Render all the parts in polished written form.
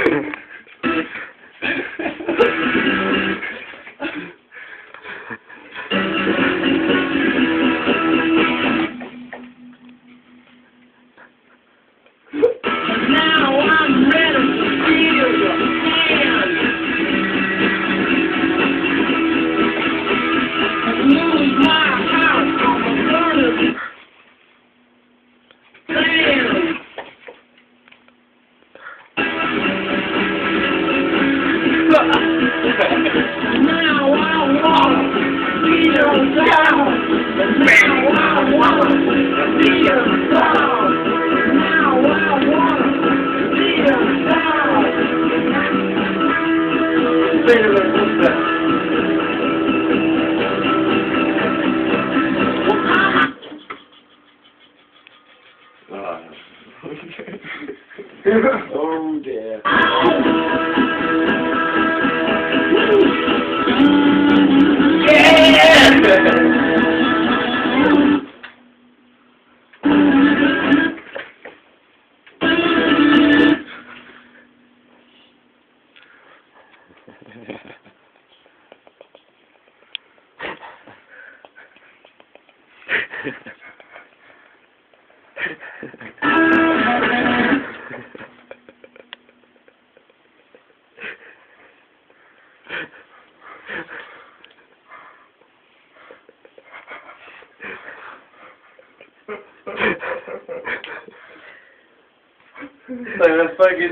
Now I'm ready to feel your hand. Lose my house on the burning sand. Now I want to feel down. Now I want to feel down. Now I want to feel down. Sing it like this. Oh dear. So that's fucking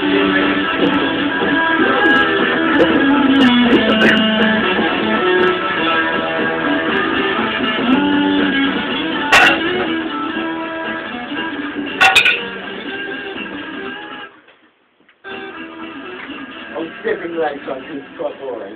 I'm skipping legs, so I can quite boring.